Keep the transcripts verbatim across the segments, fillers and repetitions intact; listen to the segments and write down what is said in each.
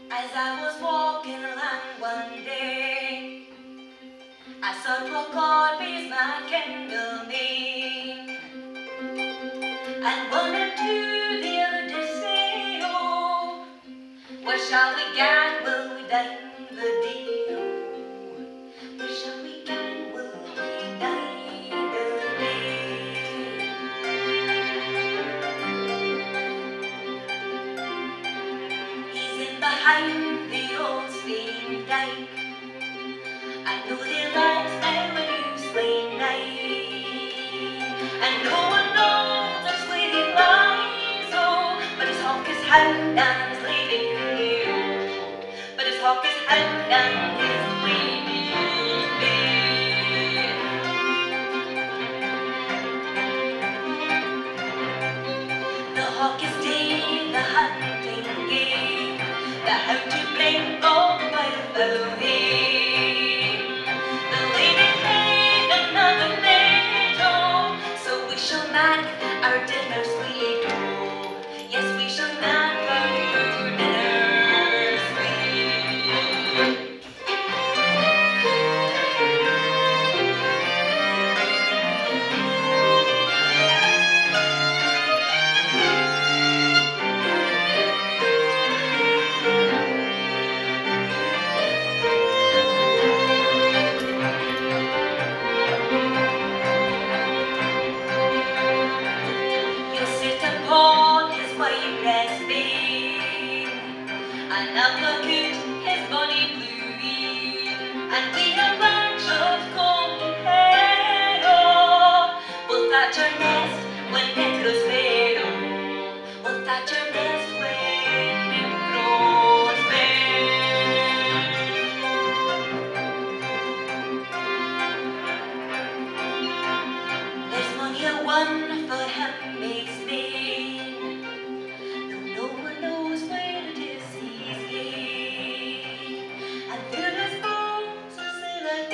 As I was walking along one day, I saw poor Corby's my candle maid, and one or two the other did say, oh, where shall we gang, will we dine the day, oh, where shall we gang, will we dine the day. He's in behind the old Spain dyke, I know the lights now when you sleep night, and no one knows that's where he lies, oh, but his hawk is hound and his lady fair, but his hawk is hound and his lady fair. The hawk is day, the hunting game, the hound to bring all the wildfowl away. Our dinner sweet, oh, yes, we shall not our dinner sweet. You'll sit upon his white breast bane, and up the coot his bonny blue ee, and we a bunch of golden hair, oh, we'll thatch our nest when it grows fair, oh, we'll thatch our nest when it grows fair. There's mony a one for him makes me, though no one knows where it is he's gay, and through his bones is in a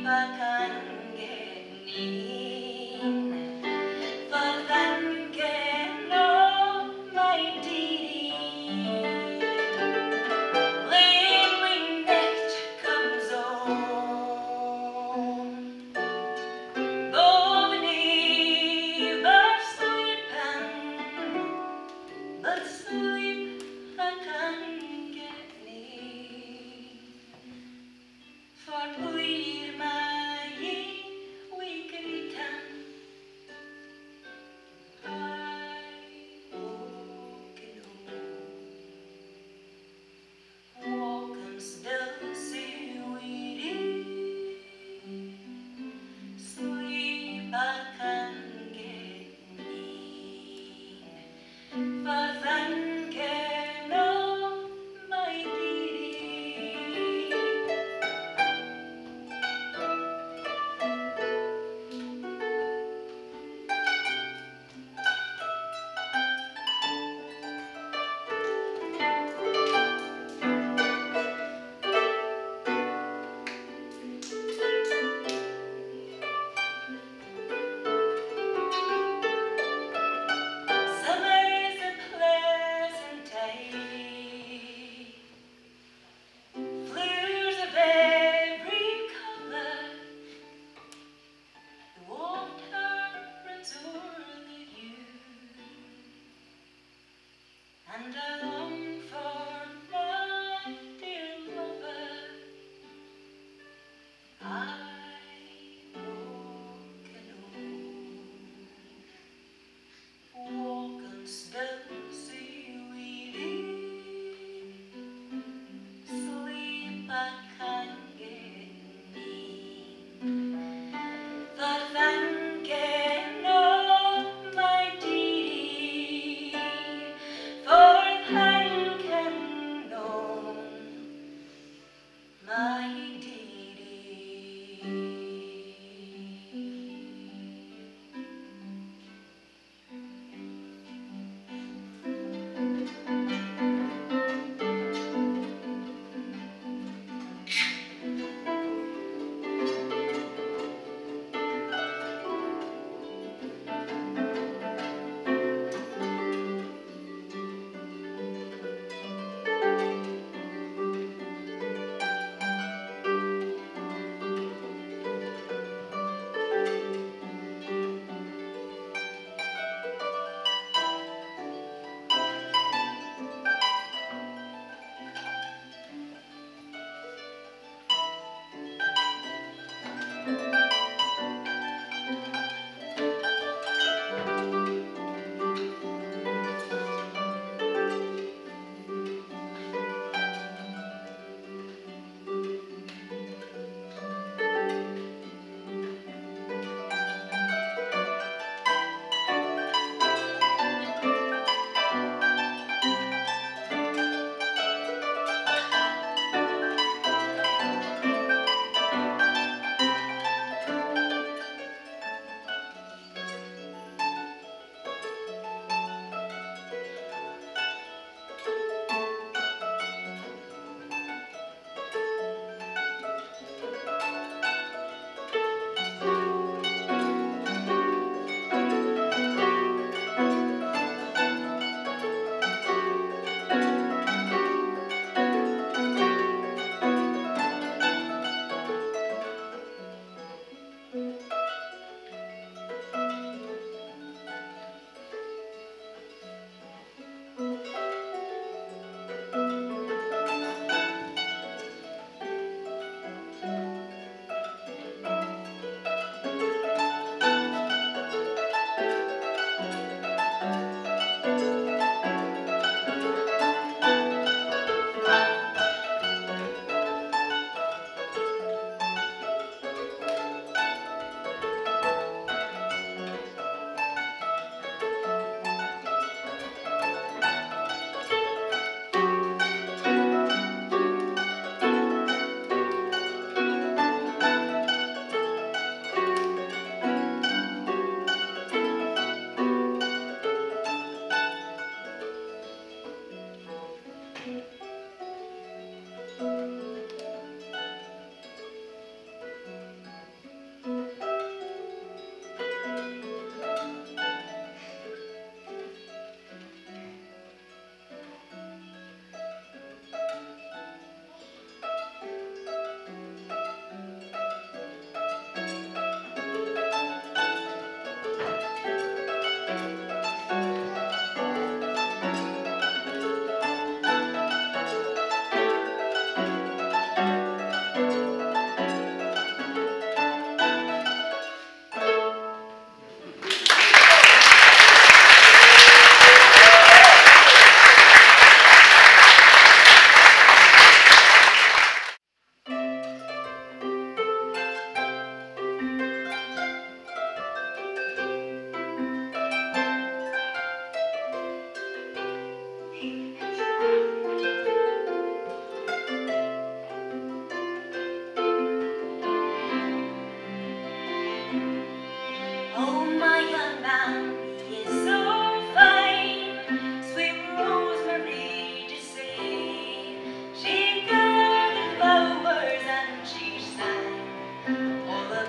I can get in, for then can know my deed. When windet comes on, though never sleeping, but sleep I can get near. For clear my weekly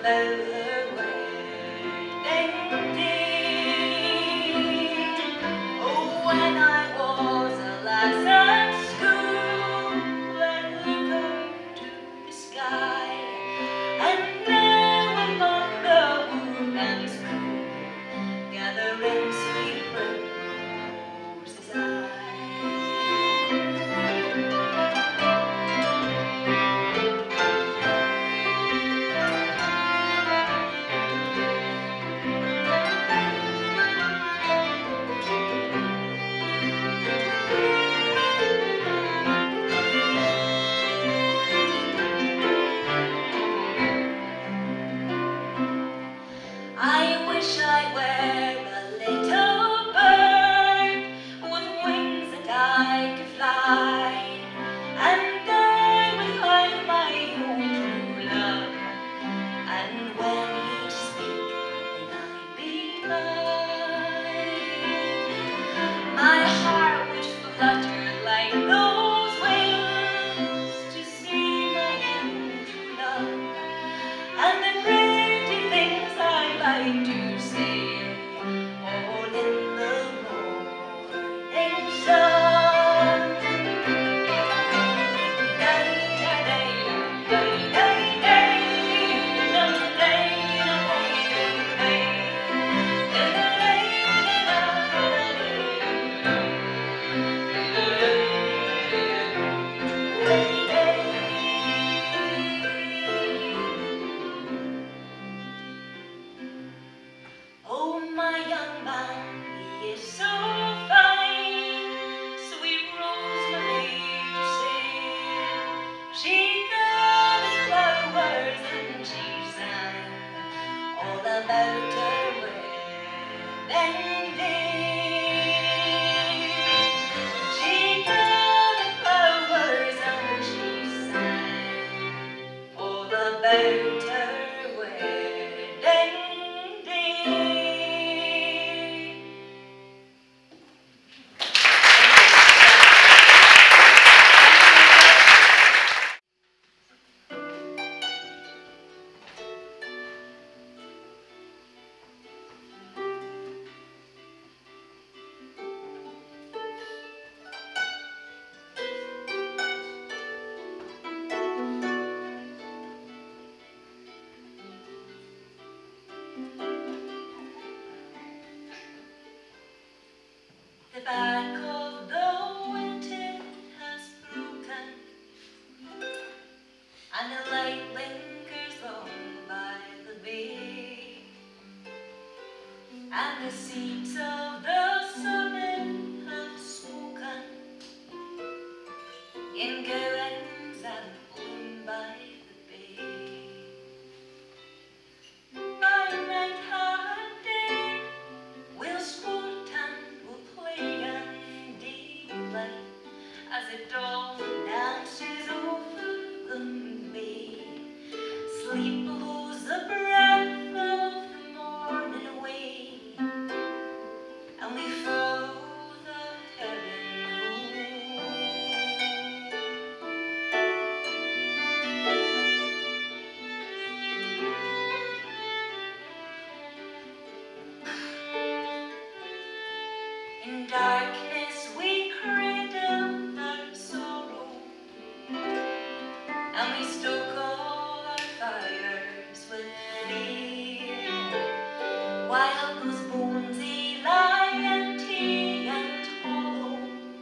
about her wedding day. Oh, when I was a lass at school, I'd look up to the sky, and there among the woodlands cool, gathering sweet primroses I. I wish I were a little bird with wings that I could fly, and I would find my own true love, and when he'd speak, then I'd be mine. My heart would flutter like those wings to see my own true love, and the pretty things I like to say, all in the morning sun. Oh, my young man, he is so fine, sweet Rosemary to say. She gathered flowers and she sang all about her wedding day. She gathered flowers and she sang all about her wedding day. The back of the winter has broken, and the light lingers long by the bay, and the seeds of the summer have spoken in gardens and bloom by the bay. By night and day we'll sport and we'll play and delight as the dawn dances over the bay. Sleep blows the breath of the morning away, and we follow the heaven home. In darkness we cradle our sorrow, and we stoke all our fires with fear, while those bones they lie empty and hollow,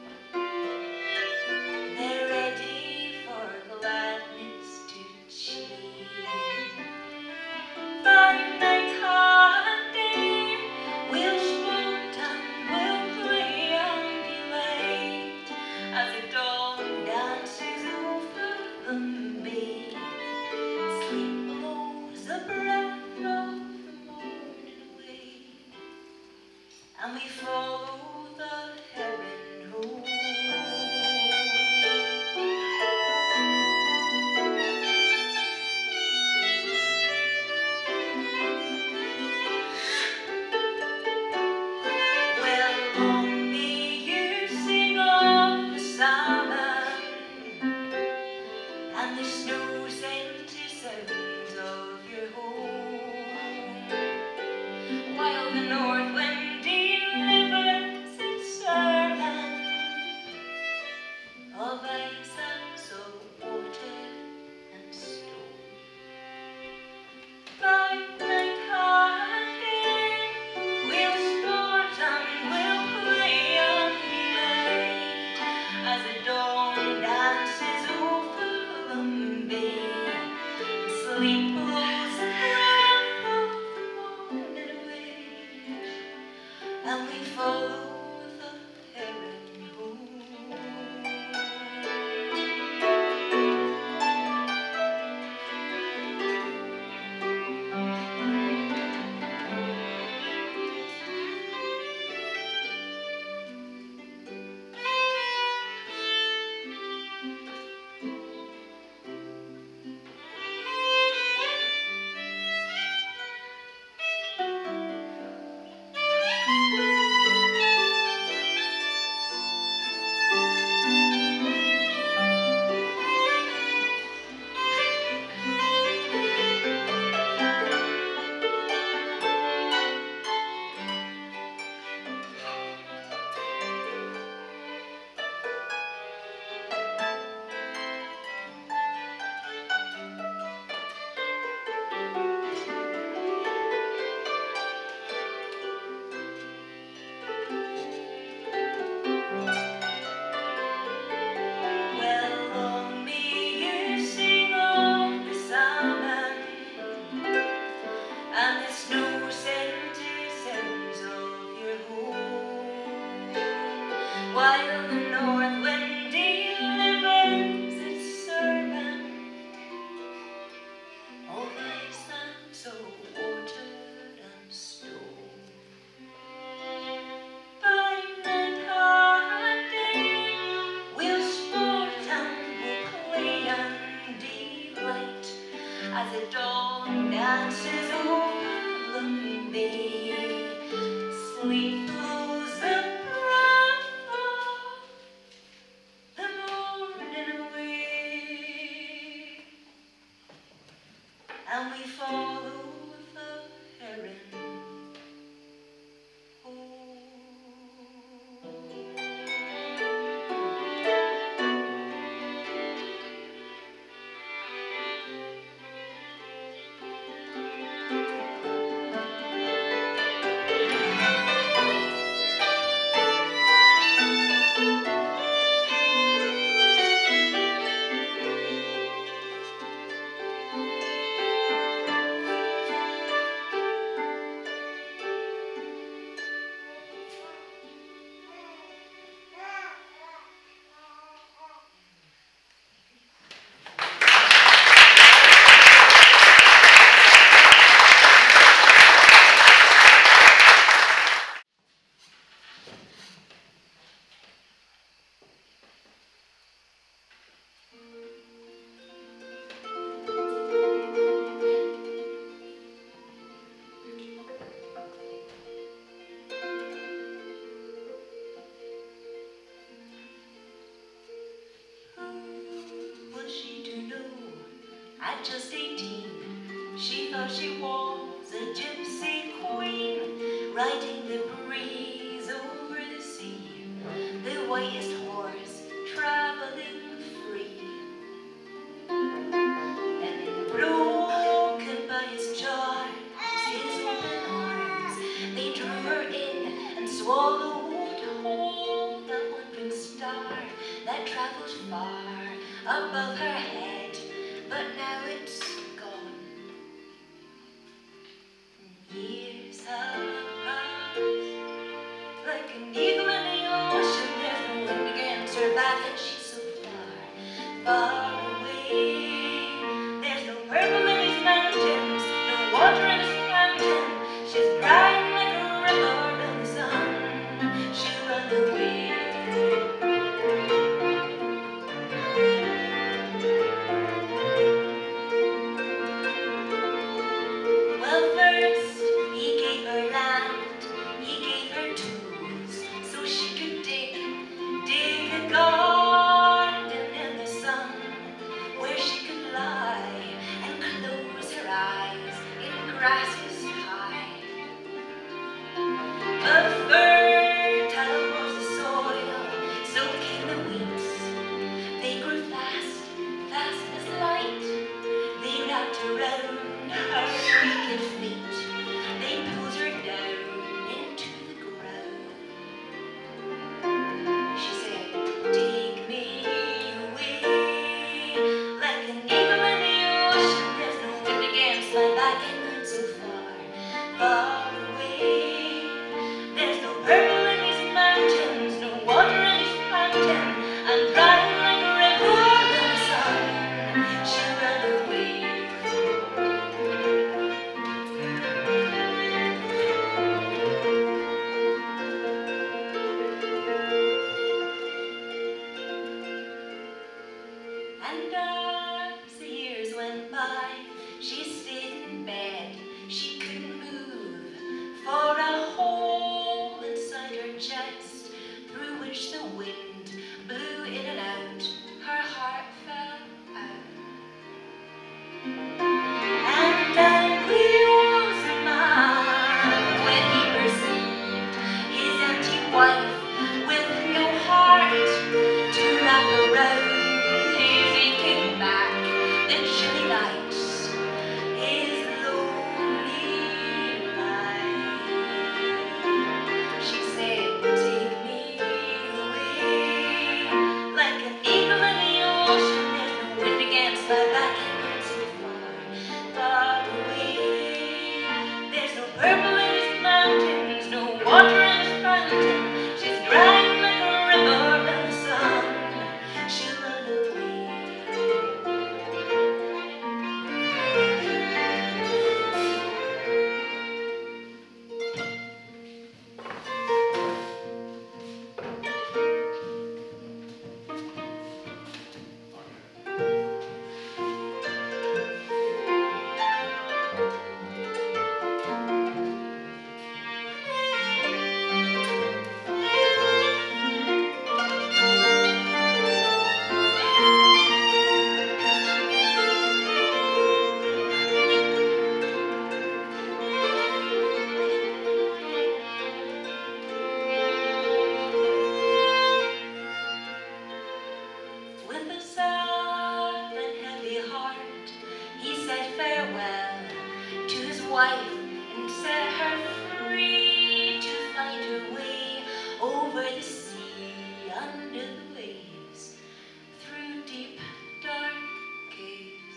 they're ready for gladness to cheer. By night and day we'll sport and we'll play and delight as the dawn dances over the bay. Sleep blows the breath of the morning away. the north wind delivers its sermon of ice and salt water and stone. By night hard day, we'll sport and we'll play on the light as the dawn dances over the bay. Sleep blows the breath of the morning away, and we follow the heron home. While the north wind delivers its sermon of ice and salt water and stone. By night hard day, we'll sport and we'll play and delight as the dawn dances over the bay. Sleep blows the breath of the morning away, and we follow the heron home. At just eighteen, she thought she was a gypsy queen, riding the breeze over the sea, the whitest horse travelling free. And then broken by his charms, his open arms, they drew her in and swallowed whole that wandering star that travelled far above her head. But now it's gone. Years have passed, like an eagle in the ocean. There's no wind against her back, and she's so far, far away. There's no purple in these mountains, no water in this fountain. She's drying like a river in the sun. She'll run away. far away. There's no purple in these mountains, no water in this fountain. I'm drying like a river in the sun. She'll run away. And as the years went by, she stayed in bed. She couldn't move, for a hole inside her chest, through which the wind blew in and out, her heart fell out. And angry was the man when he perceived his empty wife with no heart to wrap around his aching back, the chilly nights, his lonely life. She said, take me away, like an eagle in the ocean. There's no wind against my back, and so far, far away. There's no purple in his mountains, no water in his fountain. She's drying like a river in the sun. She'll run away. With a sad and heavy heart, he said farewell to his wife and set her free to find her way over the sea, under the waves, through deep dark caves.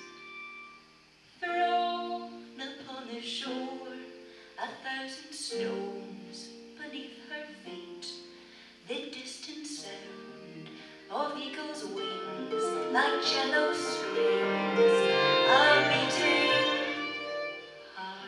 Thrown upon the shore, a thousand stones beneath her feet, the distant sound of eagles' wings, like cello strings, a beating heart.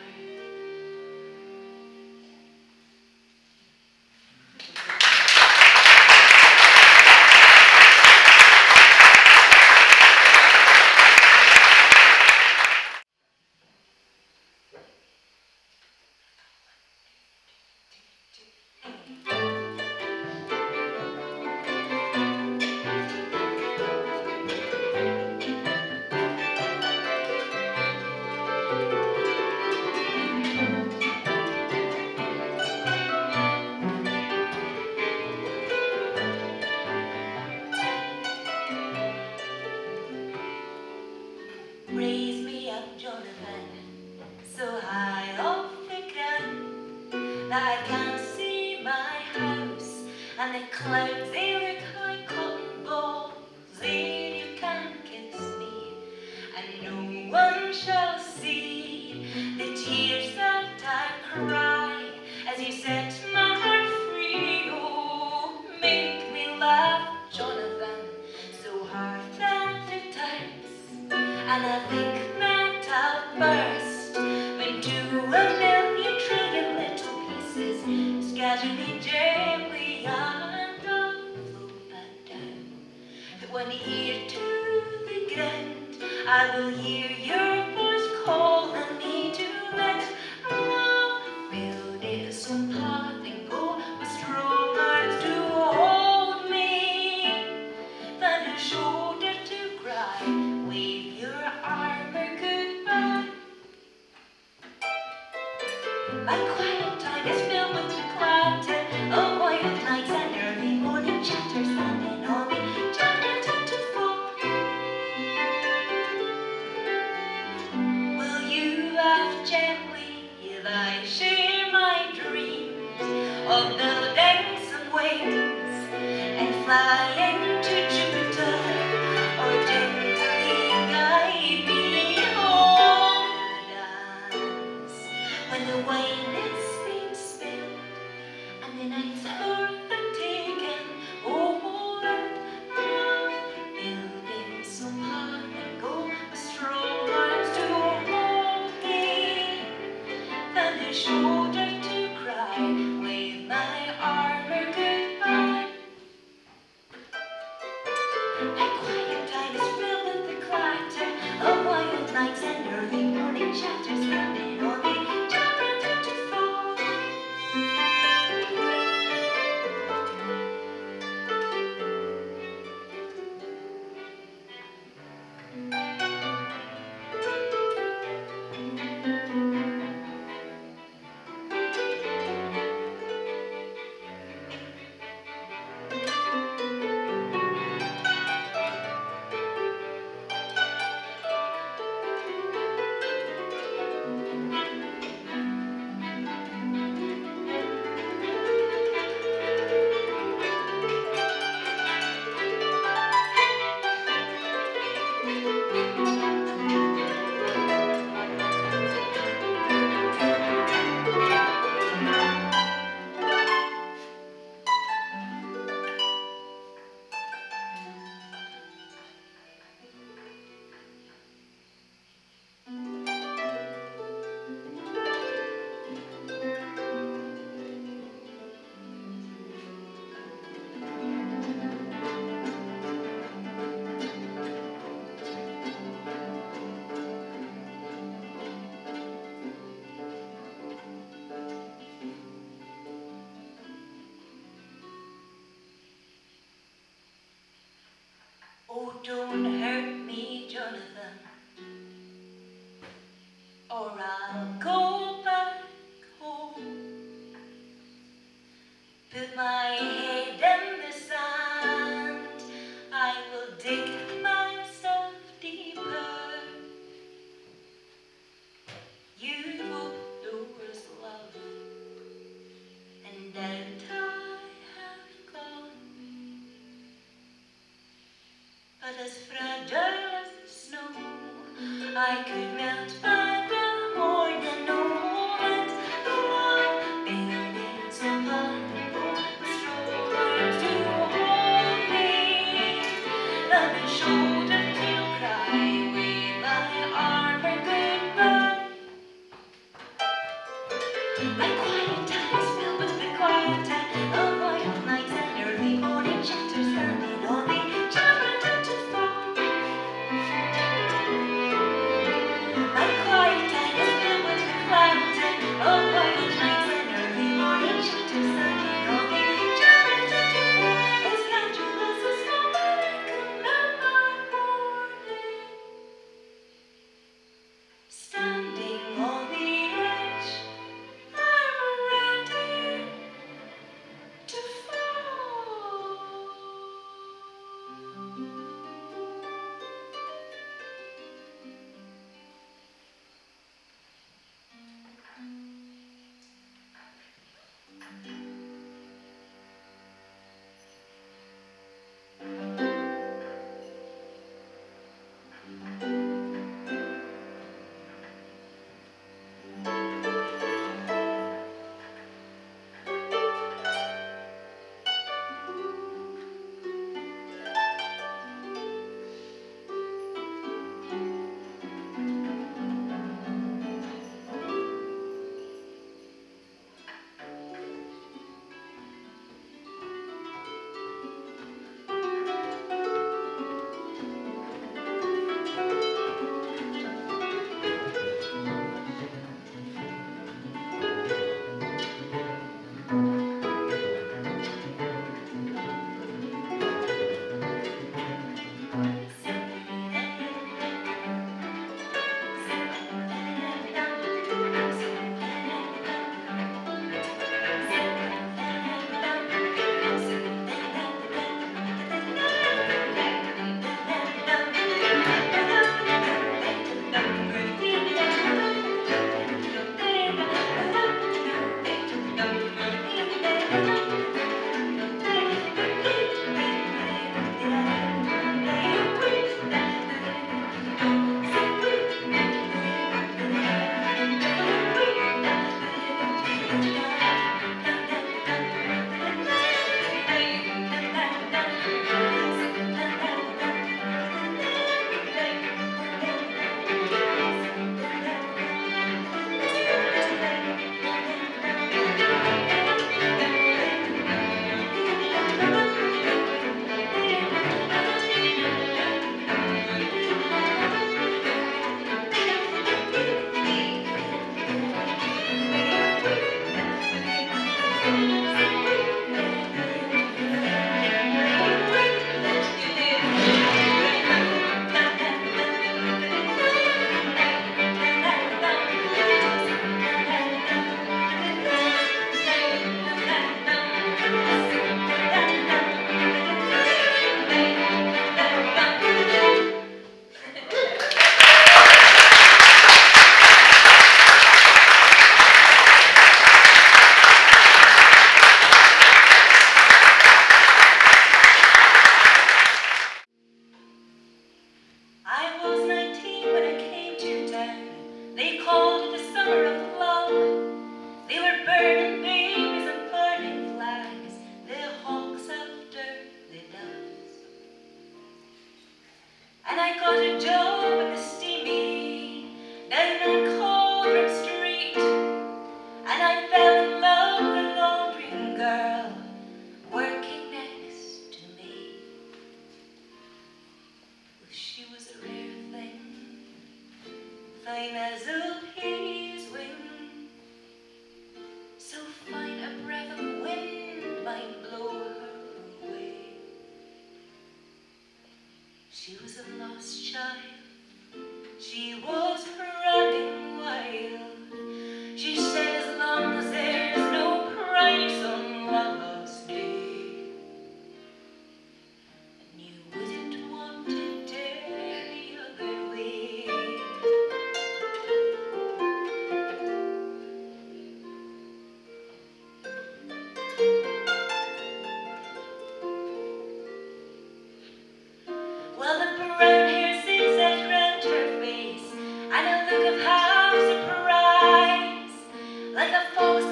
Raise me up, Jonathan, so high off the ground that I can't see my house, and the clouds, they look like cotton balls. There you can kiss me, and no one shall see the tears that I cry as you set my heart free. Oh, make me laugh, Jonathan, so hard that it hurts, and I think that I'll burst into a million trillion little pieces, scatter me gently, and I'll float back down. But one ear to the ground, I will hear your voice calling me to let love build its path and go with strong arms to hold me, then a shoulder to cry, wave your armor goodbye. My quiet time is filled with the clatter of wild nights and early morning chatter, standing on me, chapter two to four. Will you laugh gently if I share my dreams of building some wings and flying to Jupiter, or gently guide me home to dance when the wine is being spilled and the night's worth of taking. Oh, that love building so hard and go with strong arms to hold me, and a shoulder to cry, wave my armor goodbye. And quiet time is filled with the clatter of wild nights and early morning chatters rounding on the chapel to fall. Oh, don't hurt me, Jonathan, or I'll go back home. Put my head in the sand, I will dig myself deeper. You've opened doors, love, and out I have gone. But as fragile as the snow, I could melt by the morning. Oh, and the love building so powerful, with strong arms to hold me, and a shoulder to cry, wave my armor goodbye. My quiet time is filled with the quiet time of wild nights and early morning chatters standing on the chapel to fall. My quiet time is filled with the quiet time of wild nights and early morning chatters standing on the chapel to fall. As natural as a snow, but I could melt my morning. Standing on the edge, I'm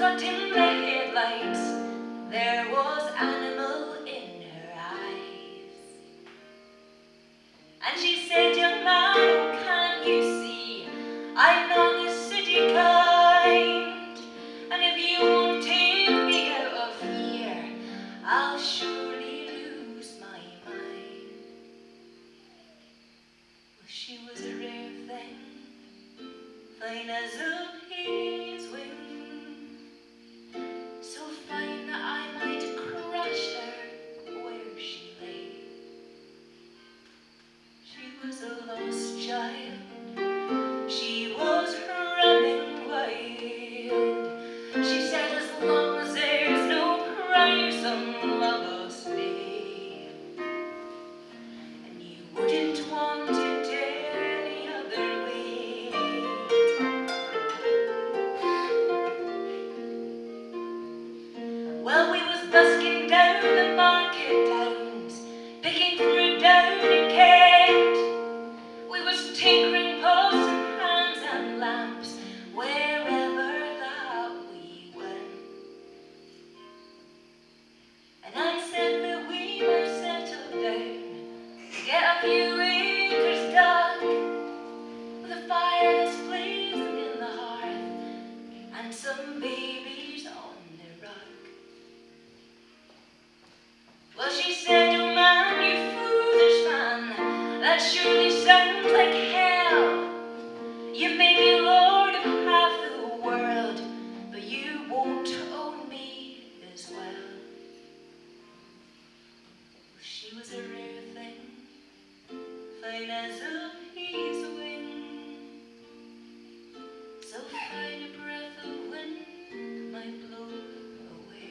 rut in the headlights, there was animal in her eyes. And she said, young man, can't you see, I'm not the city kind, and if you won't take me out of here, I'll surely lose my mind. Well, she was a rare thing, fine as a pea's wing, so fine that I might crush her where she lay. She was a lost child, she was running wild. She said, as long as there's no price on lover's day, and you wouldn't want it any other way. Well, we was busking down the market towns, picking fruit down in Kent. We was tinkering pots and pans and lamps, wherever that we went. And I said that we might settle down, get a few acres dug, with a fire that's blazing in the hearth, and some babies on the rug. Well, she said, oh man, you foolish man, that surely sounds like hell. You may be lord of half the world, but you won't own me as well. Well, she was a rare thing, fine as a pea's wing, so fine a breath of wind might blow away.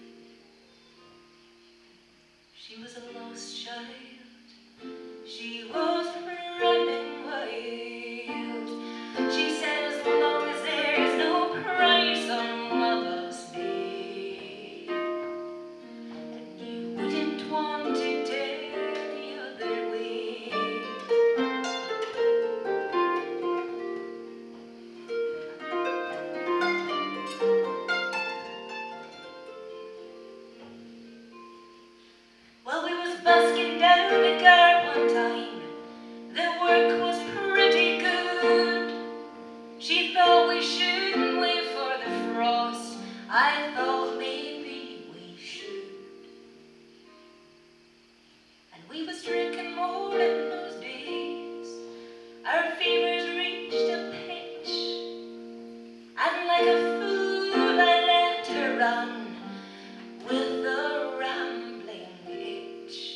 She was a lost child, she was running wild. She said, as long as there's no price on Mother's Day, and you wouldn't want it any other way. Well, we was busking down the guard one time, the work was pretty good. She thought we shouldn't wait for the frost, I thought maybe we should. And we was drinking more in those days, our fevers reached a pitch, and like a fool I let her run with a rambling itch.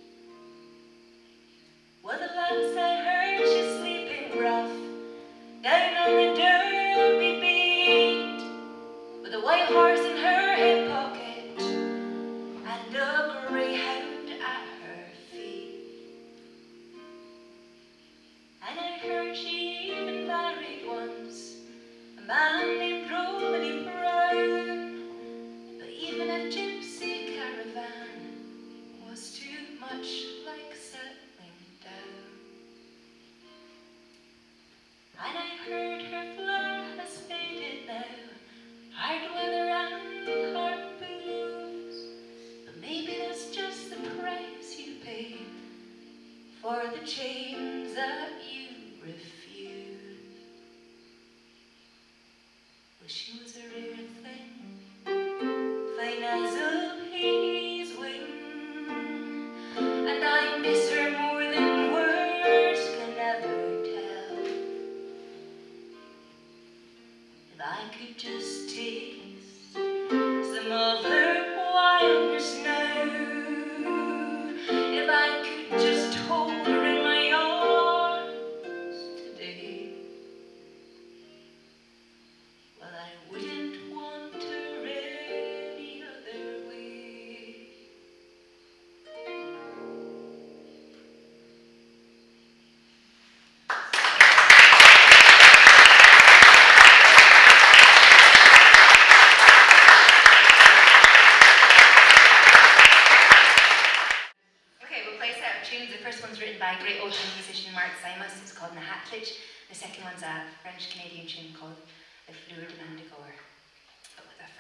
Well, the last I heard, she's sleeping rough down on the Derby beat, with a white horse in her hip pocket and a greyhound at her feet. And I heard she even married once a man named Romany Brown, but even a gypsy caravan was too much like settling down. And I heard her flower has faded now, hard weather and hard booze, but maybe that's just the price you pay for the chains that you refuse. Well, she was a rare thing, fine as a pea's wing, and I miss her more than words can ever tell. If I could just taste some of her wildness now, if I could just hold her in my arms today, well, I wouldn't want her any other way. By a great old musician Mark Simus. It's called Na Hatlich. The second one's a French-Canadian tune called The Fleur de Mandragore, but with a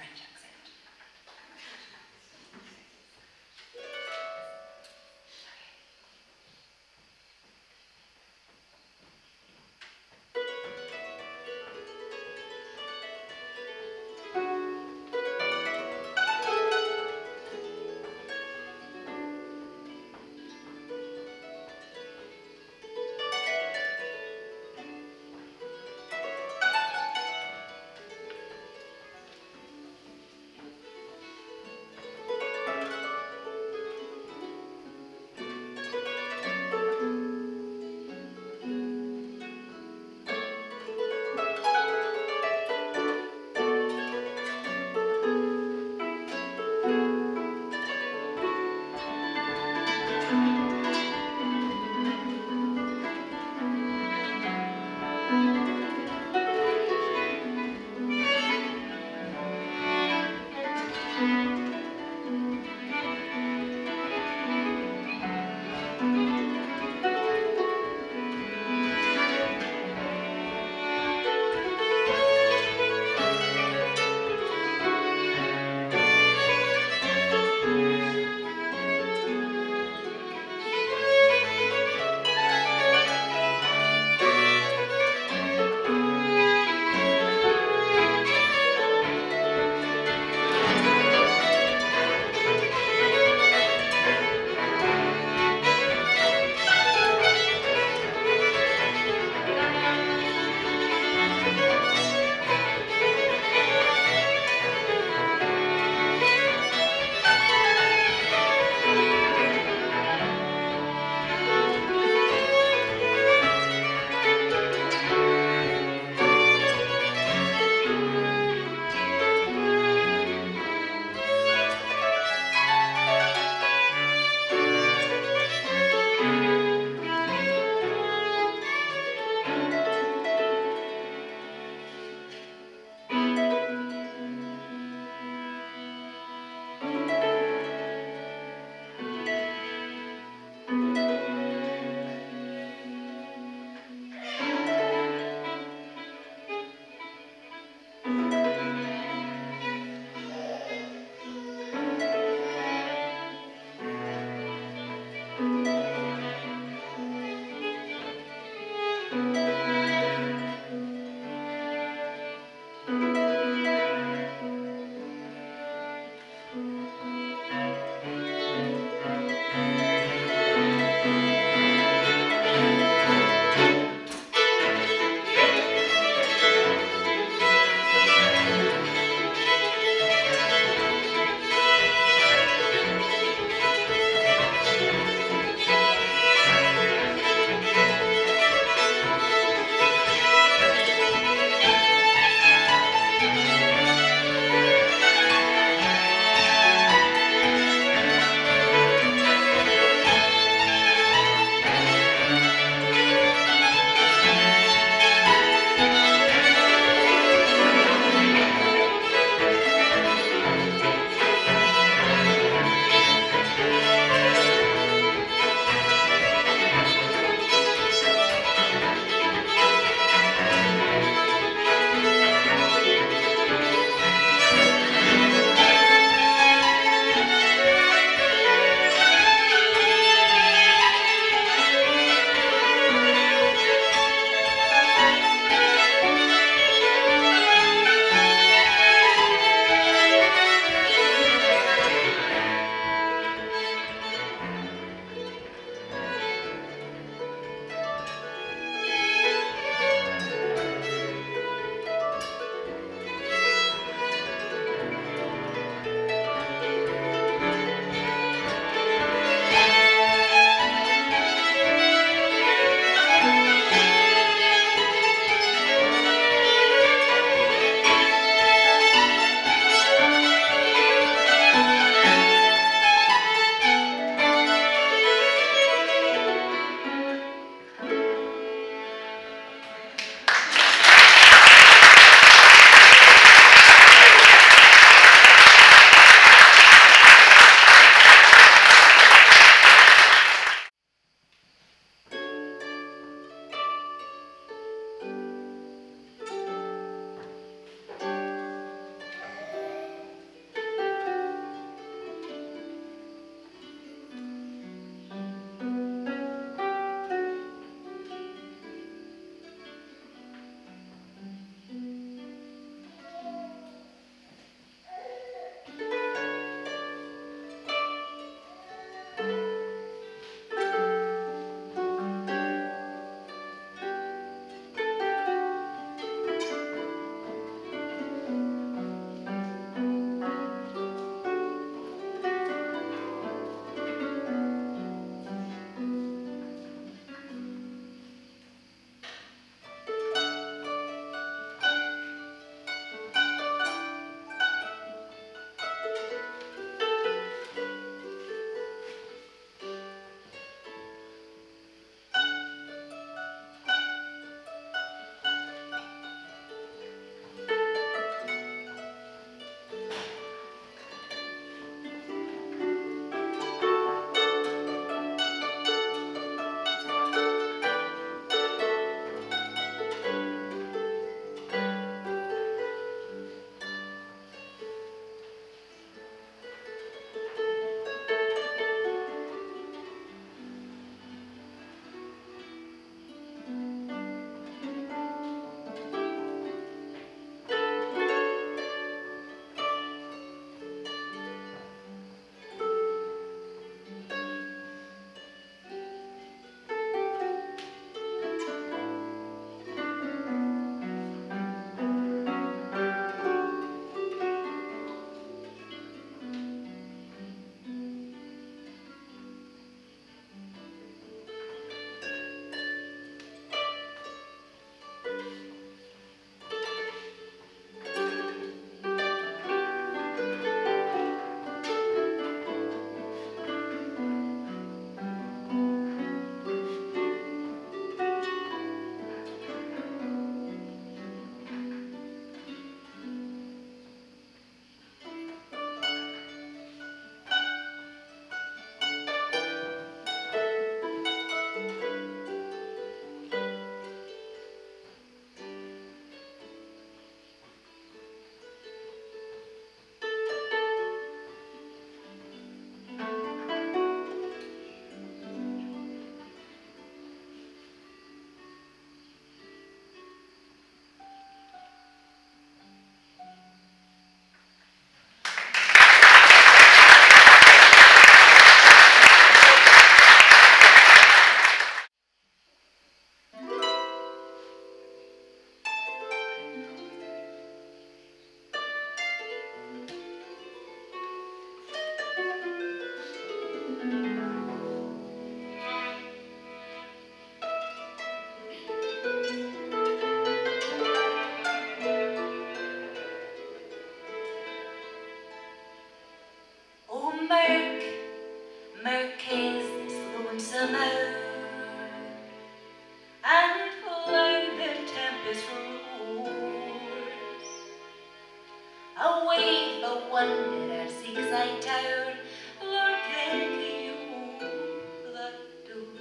away for wanderer seeks I town, Lord let you that door.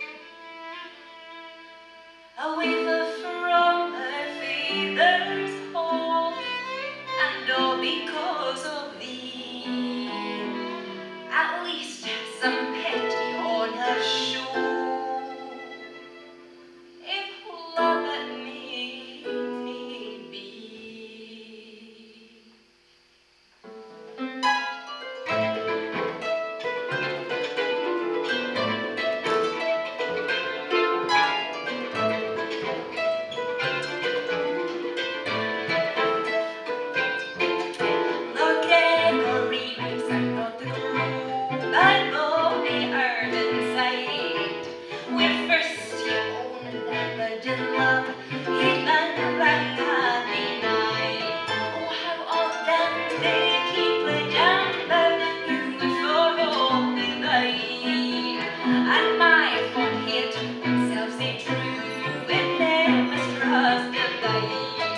Away from her father's home, and all because of thee. At least some pity on her show, if love it made me be. Lord Gregory makes a not the grove, and lonely urban side, where first you own that virgin love, he'd land that happy night. Oh, how often did he play down about you for all the night, and my fond hate himself say true, it never trust a night.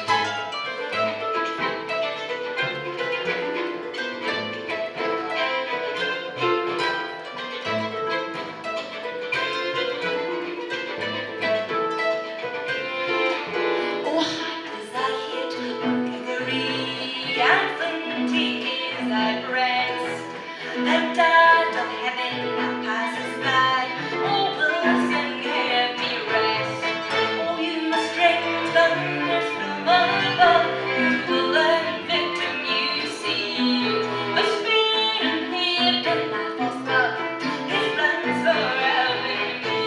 Oh, hot as I hit Calgary, and flinty is thy breast. The dart of heaven that passes by, oh, will soon give me rest. Oh, you must drink thunders from above, you will learn victim you see. But speed and plead in my false love, his plans forever me.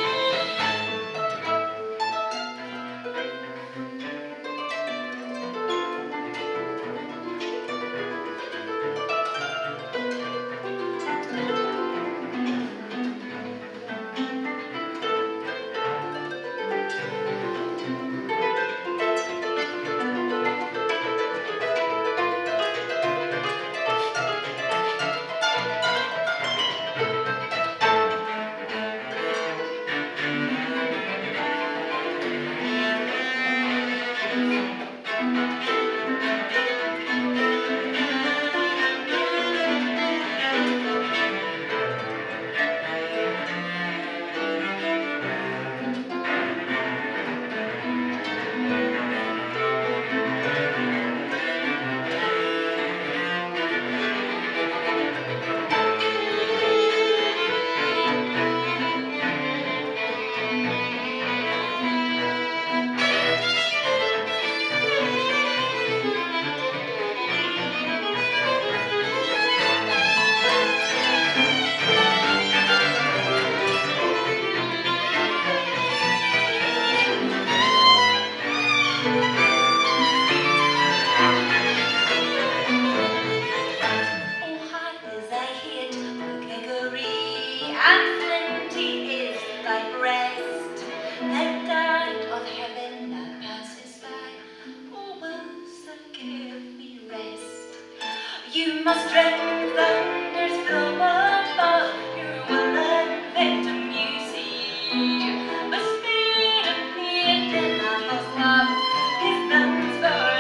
And flinty is thy breast, the dart of heaven that passes by, oh, will that give me rest. You must dread thunders from above, you will learn victim you see. But speed and fear in my false love, his plans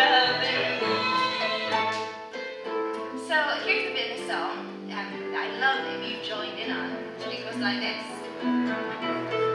forever me. So here's a bit of a song um, I love if you joined in on. It goes like this.